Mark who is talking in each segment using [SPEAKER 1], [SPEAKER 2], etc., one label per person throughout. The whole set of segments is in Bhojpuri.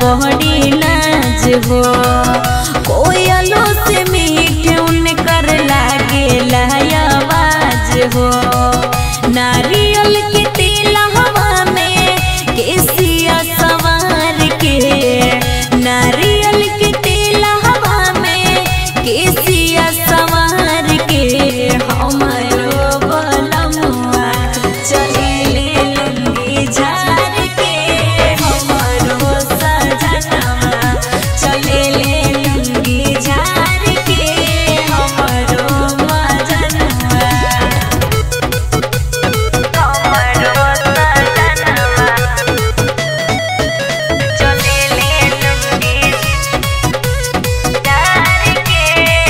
[SPEAKER 1] बड़ी नाज हो। कोयलों से मीठ उनकर लागे आवाज हो। नारियल के तेल हवा में केसिया सवार के, नारियल के तेल हवा में केसिया सवार के। हमारो बलमुआ चले लुंगी झार के, हमारो सजनवा चले लुंगी झार के, हमारो मजनवा हमारो सजनवा चले लुंगी झार के।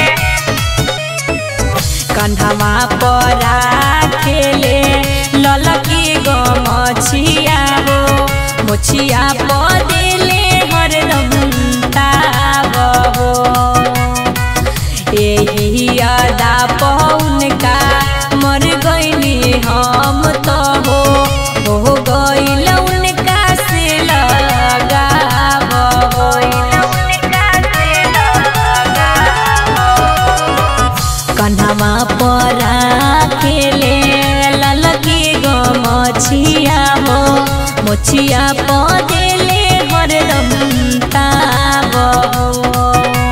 [SPEAKER 1] कंधवा पर खेले ललकी गो मछिया हो। मुछिया पदेले हरदम ताब हो। यही अदा पौन का मर गईनी हम तो हो गईल उनका से लगाव हो। कन्हवा पर खेले ललकी गो मछिया हो। मुछिया पदेले हरदम ताब हो।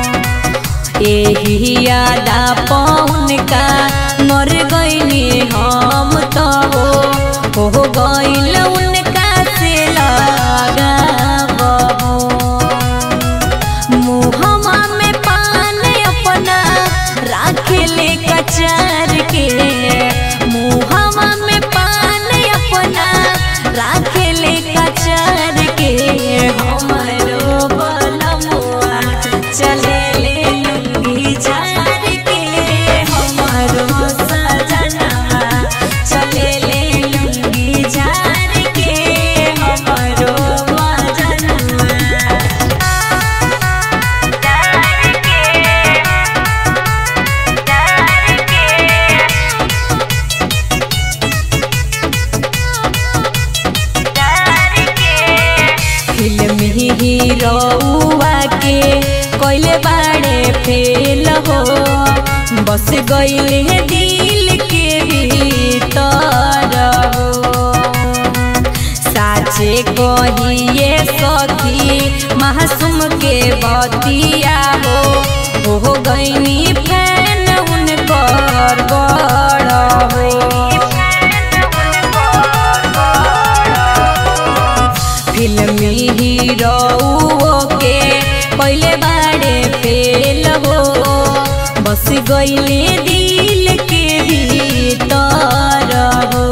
[SPEAKER 1] यही यादा पौन का मर गईनी हम तो हो गईल उनका से लगाव हो। मुहवा में पान अपना राखेले कचार के, मुहवा में पान अपना राखेले कचार के। हमारो बलमुआ चले लुंगी झार के, हमारो सजनवा चले लुंगी झार के, हमारो मजनवा फिल्म हीरोआ के कोइले बाड़े फेल हो। बस गईले दिल के भीतर हो। साचे कहिए सखी मासूम के बतिया हो गईनी फैन उनकर बड़ हो। फिल्मी हीरो के पहले बाड़े फेल हो। बस गईले दिल के भीतर हो।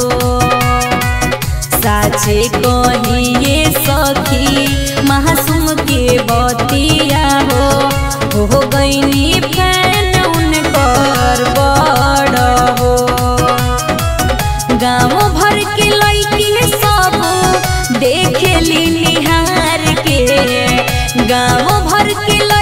[SPEAKER 1] साचे कहिए सखी मासूम के बतिया हो गईनी फैन उनकर बड़ हो। गाँव भर के लड़की सब देखेली निहार के, गाँव भर के